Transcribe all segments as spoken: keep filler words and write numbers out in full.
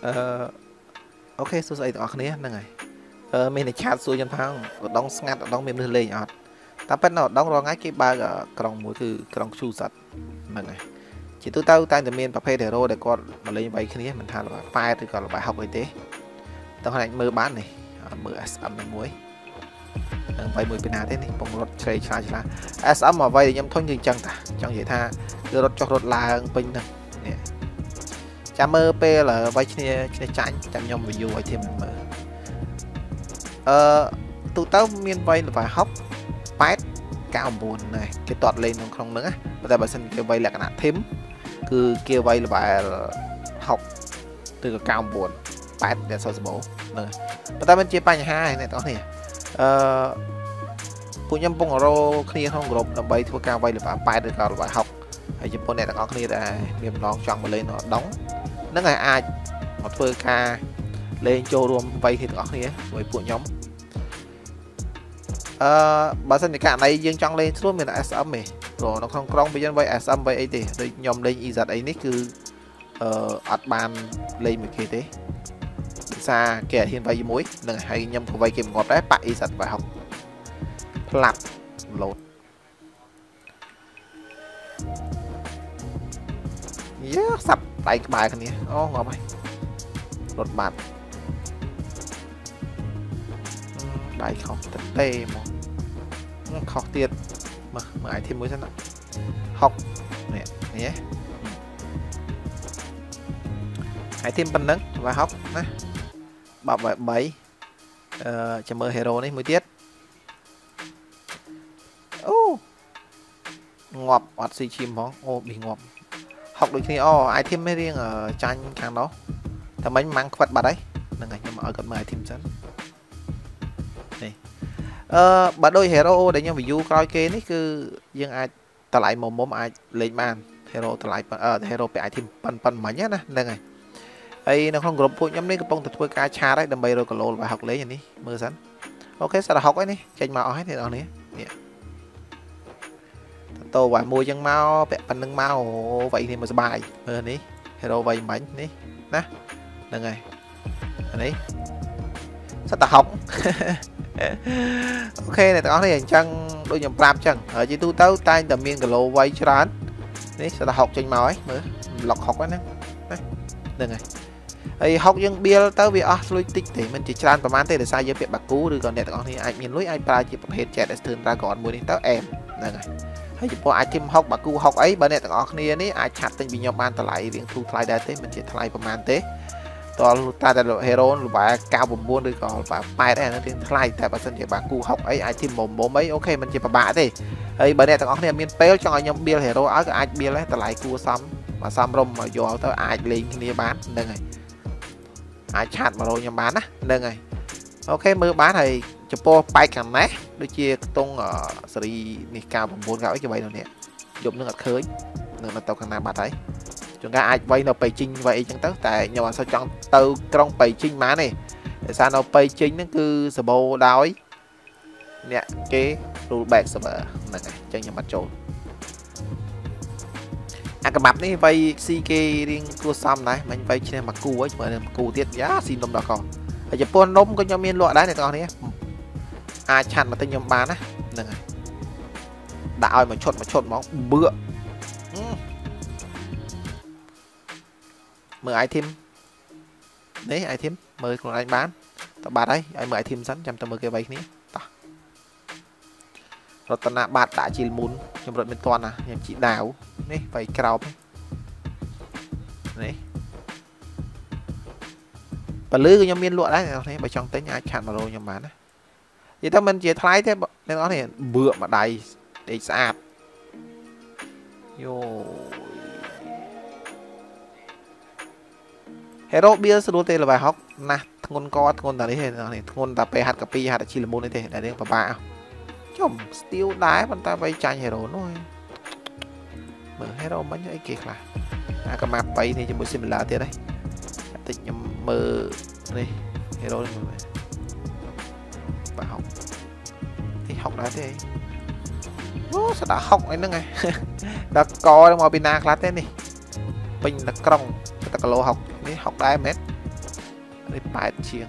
អឺអូខេសួស្តីទាំងអស់គ្នាហ្នឹងហើយអឺមានតែឆាតសួរខ្ញុំផងឧត្តមស្ងាត់ឧត្តមមានមនុស្សលេងអត់តែប៉ុន្តែឧត្តមរងថ្ងៃគេបើកក្រុងមួយគឺក្រុងឈូសតហ្នឹងហើយជាទូទៅតែតែមានប្រភេទ hero ដែលគាត់មកលេងវាយគ្នាមិនថាល្បែងប៉ែតឬក៏ល្បែងហុកអីទេតោះអាចមើលបាននេះមើល ét em នឹងមួយនឹងវាយមួយពីណាទេនេះពងរត់ឆ្លេឆ្លាឆ្លា ét em មកវាយខ្ញុំធុញគឺអញ្ចឹងតាចង់និយាយថាគឺរត់ចុះរត់ឡើងពេញហ្នឹងនេះចាំមើលពេលវាយគ្នាគ្នាចាញ់ចាំខ្ញុំ review ឲ្យធៀបមើលអឺទូទៅមានវាយល្បែងហុកប៉ែតកៅ៩នេះគេតតលេងក្នុងហ្នឹងណាតែបើសិនគេវាយលក្ខណៈធីមគឺគេវាយល្បែងហុកឬក៏កៅ៩ប៉ែតដែលសសបោហ្នឹងប៉ុន្តែมันជាបញ្ហាឯអ្នកទាំងនេះអឺពួកខ្ញុំពងរោគ្នាក្នុងក្រុមដើម្បីធ្វើការវាយល្បែងប៉ែតឬក៏ល្បែងហុកហើយចំពោះអ្នកទាំងអស់គ្នាដែលមានបំណងចង់មកលេងនៅដងហ្នឹងហើយអាចមកធ្វើការលេងចូលរួមវាយគ្នាទាំងអស់គ្នាជាមួយពួកខ្ញុំអឺបើសិនជាករណីយើងចង់លេងស្រួលមាន ét em ទេព្រោះនៅក្នុងក្រុងវាយើងវាយ ét em វាយអីទេដូចខ្ញុំលេង e zet អីនេះគឺអឺអត់បានលេងមួយគេទេភាសាគេអត់ហ៊ានវាយជាមួយនឹងហើយខ្ញុំក៏វាយគេងាប់ដែរប៉ា e zet វាយហុកផ្លាប់លោតយ៉ាសាប់ដៃក្បែរគ្នាអូងាប់ហើយរត់បាត់ដៃខុសទៅទេមកខុសទៀតមើលមើល item មួយសិនណាហុកនេះនេះ item ប៉ុណ្ណឹងវាហុកណាបាប់បីអឺចាំមើល hero នេះមួយទៀតអូងាប់អត់ស៊ីឈីមផងអូប៊ីងាប់ហុកដូចគ្នាអូ item មានរៀងចាញ់ខាងនោះតែមិញម៉ាំងខ្វិតបាត់ហើយហ្នឹងហើយខ្ញុំឲ្យគាត់មើល item សិននេះអឺបើដូច hero ដែលខ្ញុំ view ក្រោយគេនេះគឺយើងអាចតម្លៃមុំមុំអាចលេងបាន hero តម្លៃអឺ hero ពាក់ item ប៉ុនប៉ុនមិញណាហ្នឹងហើយហើយនៅក្នុងក្រុមពួកខ្ញុំនេះកំពុងតែធ្វើការឆាតហើយដើម្បីរកគីឡូរបស់ហុកលេងនេះមើលសិនអូខេសារហុកហើយនេះចេញមកអស់ហើយអ្នកនរនេះនេះតោវាយមួយចឹងមកពាក់ប៉ុណ្្នឹងមកវាយនេះមកសុបាយមើលនេះ hero វាយមិញនេះណាហ្នឹងហើយនេះសត្វហុកអូខេអ្នកទាំងអស់នេះអញ្ចឹងដូចខ្ញុំប្រាប់អញ្ចឹងហើយជាទូទៅតែងតែមានគីឡូវាយច្រើននេះសត្វហុកចេញមកហើយមើលប្លុកហុកហ្នឹងណាហ្នឹងហើយហើយហុកយើងបៀលទៅវាអស់លុយតិចទេមិនជាច្រើនប្រហែលទេដោយសារយើងពាក់បាគូឬក៏អ្នកទាំងអស់នេះអាចមានលុយអាចប្រើជាប្រភេទ Jet Eastern Dragon មួយនេះទៅអែមហ្នឹងហើយហើយចំពោះ item ហុកបាគូហុកអីបើអ្នកទាំងអស់គ្នានេះអាចឆាត់ទិញពីខ្ញុំបានតម្លៃរៀងធូរថ្លៃដែរទេមិនជាថ្លៃប្រហែលទេតលតែតែ hero ល្បែកៅ៩ឬក៏ល្បែប៉ែតអីហ្នឹងរៀងថ្លៃតែបើសិនជាបាគូហុកអី item មុំមុំអីអូខេមិនជាពិបាកទេហើយបើអ្នកទាំងអស់គ្នាមានពេលចង់ឲ្យខ្ញុំបៀល hero ឲ្យក៏អាចបៀលដែរតម្លៃគួរសមមកសមរម្យមកយកទៅអាចលេងគ្នាបានហ្នឹងហើយអាចឆាតមករកខ្ញុំបានណាហ្នឹងហើយអូខេមើលបានហើយចំពោះបែកខាងនេះដូចជាខ្ទង់សេរីនេះកៅ៩កៅអីគេវាយនៅនេះយប់នឹងអត់ឃើញនៅទៅខាងណាបាត់ហើយជួនកាលអាចវាយនៅបៃជីងវាយអីចឹងទៅតែខ្ញុំអត់សូវចង់ទៅក្រុងបៃជីងបានទេដោយសារនៅបៃជីងហ្នឹងគឺសបោដោយអ្នកគេ rule back server ហ្នឹងហើយចឹងខ្ញុំអត់ចូលអាកបាប់នេះវាយស៊ីគេរៀងគួរសមដែរមិញវាយឈ្នះមកគូហើយមើលមកគូទៀតយ៉ាស៊ីនំដល់កហើយចំពោះនំក៏ខ្ញុំមានលក់ដែរអ្នកទាំងអស់នេះអាចឆាត់មកទិញខ្ញុំបានណាហ្នឹងហើយដាក់ឲ្យមកឈុតមកឈុតហ្មងបឿមើល item នេះ item មើលខ្លួនឯងបានតើបាត់ហើយឲ្យមើល item សិនចាំទៅមើលគេវាយគ្នាតោះរតនបាតដាក់ជីលមុនខ្ញុំរត់មិនទាន់ណាខ្ញុំជីដាវនេះវាយក្រោបនេះបើលឺក៏ខ្ញុំមានលក់ដែរអ្នកនរបើចង់ទិញអាចឆាត់មករោខ្ញុំបានណានិយាយទៅមិនជាថ្លៃទេអ្នកនរនេះបឿមួយដៃដេកស្អាតយោ hero បៀលស្រួលទេល្បែហុកណាស់ធ្ងន់កធ្ងន់តានេះនេះធ្ងន់តាពេលហាត់កាពីហាត់ជីលមុននេះទេដែលរឿងពិបាកចំ steel ដែរប៉ុន្តែវាយចាញ់ hero នោះមើល hero មិញអីគេខ្លះអាកម៉ាប់បីនេះជាមួយ similar ទៀតហើយតិចខ្ញុំមើលនេះ hero នេះមើលបាហុកនេះហុកដែរទេអូស្ដាហុកអីហ្នឹងឯងដល់កមកពីណាខ្លះទេនេះពេញតែក្រុងតែគីឡូហុកនេះហុកដែរមែន đây bài chiếng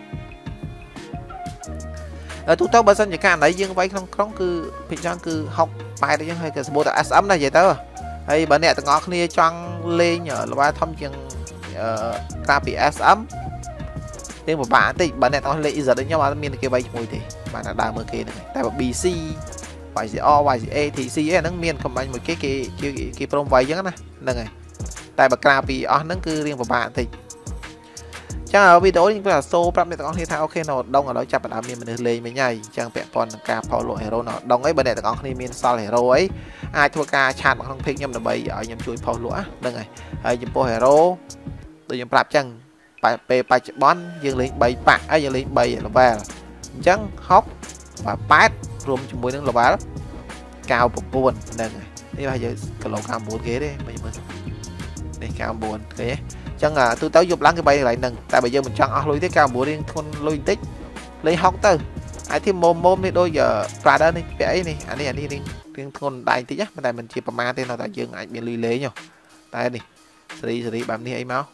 ở tu tao bớt sân chỉ cả đấy dương vay không không cứ bị chăng cứ học bài đấy chứ hay cái bộ tại ấm này vậy tao hay bạn nè tao ngó kia chăng lên nhở là ba thông chừng ca bị ấm tên một bạn thì bạn này tao lấy giờ đấy nhau mà miền kia vay mùi thì bạn là đa mơ kia này tại bê xê vài gì o vài gì e thì xê nó miền không anh một cái cái cái cái prom vay chứ này nè này tại bậc ca bị o nó cứ riêng một bạn thì chắc ở video những cái là show prap này tao thấy ok nó đông ở đó chặt ở miền mình lên với nhảy chẳng vẹn còn ca phao lội hero nó đông ấy bên này tao thấy miền sao hero ấy ai thua ca chặt mà không thích nhầm là bây giờ nhầm chui phao lũa đây này ai nhầm po hero tôi nhầm prap chẳng bài bài bài bón dương lên bảy bạc ấy dương lên bảy là về trắng hóc và pát rùm chung mùi nước là bá cao một buồn đây này đây bây giờ cái lỗ cao buồn ghế đấy bây giờ đây cao buồn cái chẳng là tôi tới giúp lắng cái bay lại nâng tại bây giờ mình chọn ở lối tới cao buồn riêng con lôi tích lấy hóc từ ai thêm mồm mồm thì đôi giờ ra đó đi vẽ này anh đi anh đi đi riêng con đại tí nhá tại mình chỉ ma tên nào tại dương anh bị lì lế nhau tại đi xử lý xử lý bạn đi ấy máu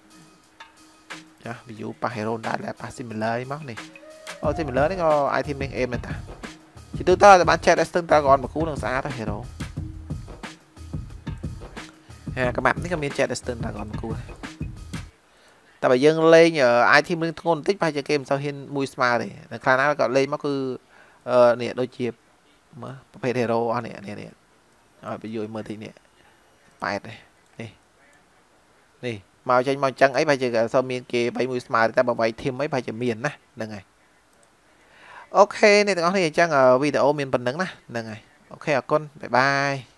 ví dụ pa hero đã là pa sim lớn móc này ô thì mình lớn đấy có ai thêm em này ta chỉ tôi ta bán chat Aston ta còn một cú đường xa thôi hero ha các bạn thích comment chat Aston ta còn một cú ta bây giờ lên nhờ ai thêm liên thôn tích ba chơi game sau hiên mui smart này là khả năng còn lên mắc cứ nè đôi chiệp mà phải hero nè nè nè rồi bây giờ mời thì nè bài này đi đi màu tranh màu trắng ấy bây giờ sau miền kia bảy mươi smart ta bảo vậy thêm mấy bài chữ miền nè nè này ok này có thể chăng ở video miền phần nắng nè nè này ok con bye bye